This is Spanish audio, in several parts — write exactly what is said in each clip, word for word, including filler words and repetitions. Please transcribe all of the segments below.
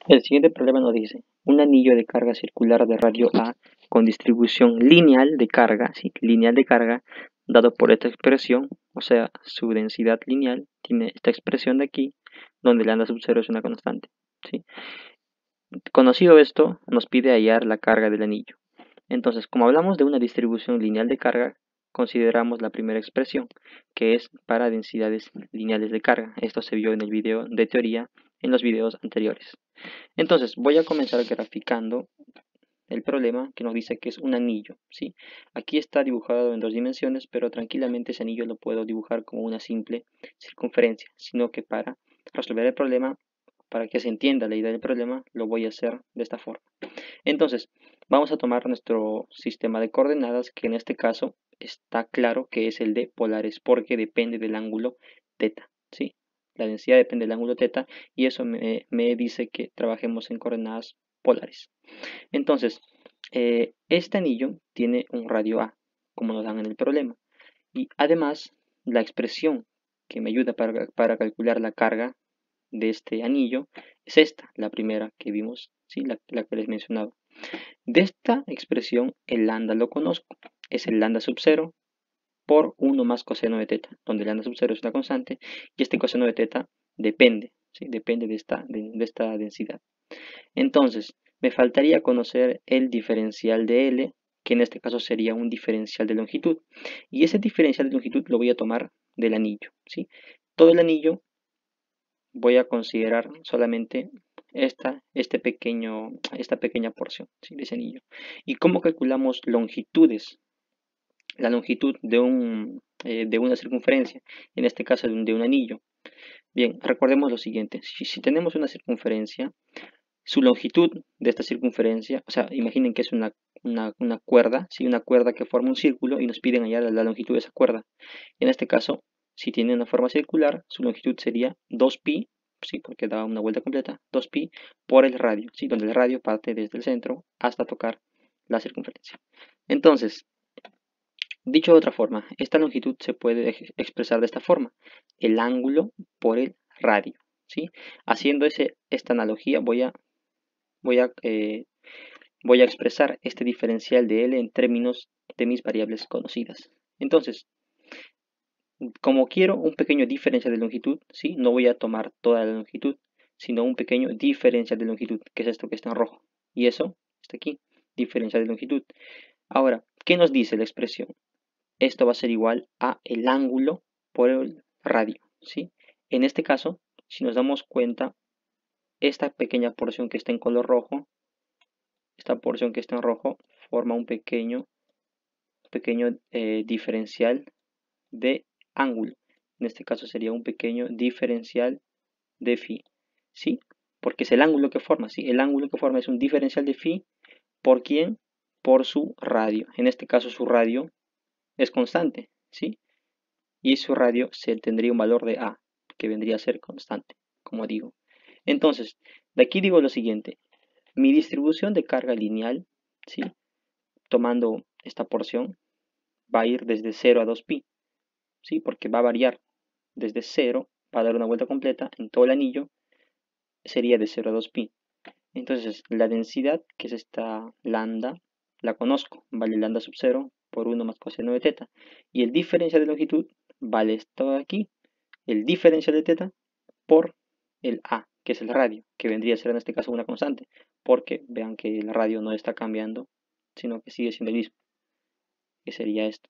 El siguiente problema nos dice, un anillo de carga circular de radio A con distribución lineal de carga, ¿sí? Lineal de carga, dado por esta expresión, o sea, su densidad lineal, tiene esta expresión de aquí, donde lambda sub cero es una constante, ¿sí? Conocido esto, nos pide hallar la carga del anillo. Entonces, como hablamos de una distribución lineal de carga, consideramos la primera expresión, que es para densidades lineales de carga. Esto se vio en el video de teoría en los videos anteriores. Entonces, voy a comenzar graficando el problema que nos dice que es un anillo, ¿sí? Aquí está dibujado en dos dimensiones, pero tranquilamente ese anillo lo puedo dibujar como una simple circunferencia, sino que para resolver el problema, para que se entienda la idea del problema, lo voy a hacer de esta forma. Entonces, vamos a tomar nuestro sistema de coordenadas, que en este caso está claro que es el de polares, porque depende del ángulo teta, ¿sí? La densidad depende del ángulo teta y eso me, me dice que trabajemos en coordenadas polares. Entonces, eh, este anillo tiene un radio A, como nos dan en el problema. Y además, la expresión que me ayuda para, para calcular la carga de este anillo es esta, la primera que vimos, ¿sí? la, la que les mencionaba. De esta expresión, el lambda lo conozco. Es el lambda sub cero por uno más coseno de teta, donde el lambda sub cero es una constante y este coseno de teta depende, ¿sí? Depende de esta, de, de esta densidad. Entonces, me faltaría conocer el diferencial de L, que en este caso sería un diferencial de longitud. Y ese diferencial de longitud lo voy a tomar del anillo, ¿sí? Todo el anillo voy a considerar solamente esta, este pequeño, esta pequeña porción, ¿sí? De ese anillo. ¿Y cómo calculamos longitudes? La longitud de, un, eh, de una circunferencia, en este caso de un, de un anillo. Bien, recordemos lo siguiente. Si, si tenemos una circunferencia, su longitud de esta circunferencia, o sea, imaginen que es una, una, una cuerda, ¿sí? Una cuerda que forma un círculo y nos piden hallar la, la longitud de esa cuerda. En este caso, si tiene una forma circular, su longitud sería dos pi, ¿sí? Porque da una vuelta completa, dos pi por el radio, ¿sí? Donde el radio parte desde el centro hasta tocar la circunferencia. Entonces, dicho de otra forma, esta longitud se puede expresar de esta forma, el ángulo por el radio, ¿sí? Haciendo ese, esta analogía voy a voy a, eh, voy a expresar este diferencial de L en términos de mis variables conocidas. Entonces, como quiero un pequeño diferencial de longitud, ¿sí? No voy a tomar toda la longitud, sino un pequeño diferencial de longitud, que es esto que está en rojo. Y eso está aquí, diferencial de longitud. Ahora, ¿qué nos dice la expresión? Esto va a ser igual a el ángulo por el radio, ¿sí? En este caso, si nos damos cuenta, esta pequeña porción que está en color rojo, esta porción que está en rojo, forma un pequeño, pequeño eh, diferencial de ángulo. En este caso sería un pequeño diferencial de phi, ¿sí? Porque es el ángulo que forma, ¿sí? El ángulo que forma es un diferencial de phi, ¿por quién? Por su radio. En este caso su radio es constante, ¿sí? Y su radio se tendría un valor de A, que vendría a ser constante, como digo. Entonces, de aquí digo lo siguiente. Mi distribución de carga lineal, ¿sí? Tomando esta porción, va a ir desde cero a dos pi, ¿sí? Porque va a variar desde cero, va a dar una vuelta completa en todo el anillo, sería de cero a dos pi. Entonces, la densidad, que es esta lambda, la conozco, vale lambda sub cero por uno más coseno de teta. Y el diferencial de longitud vale esto de aquí, el diferencial de teta por el A, que es el radio, que vendría a ser en este caso una constante, porque vean que el radio no está cambiando, sino que sigue siendo el mismo, que sería esto.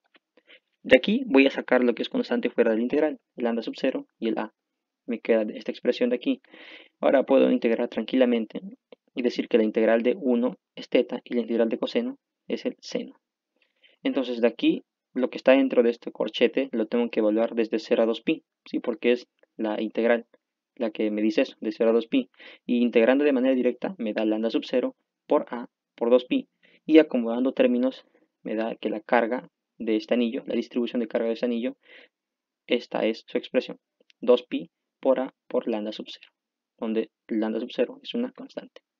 De aquí voy a sacar lo que es constante fuera del integral, el lambda sub cero y el A. Me queda esta expresión de aquí. Ahora puedo integrar tranquilamente y decir que la integral de uno es teta y la integral de coseno es el seno. Entonces de aquí lo que está dentro de este corchete lo tengo que evaluar desde cero a dos pi, ¿sí? Porque es la integral la que me dice eso, de cero a dos pi. Y integrando de manera directa me da lambda sub cero por A por dos pi. Y acomodando términos me da que la carga de este anillo, la distribución de carga de este anillo, esta es su expresión, dos pi por A por lambda sub cero, donde lambda sub cero es una constante.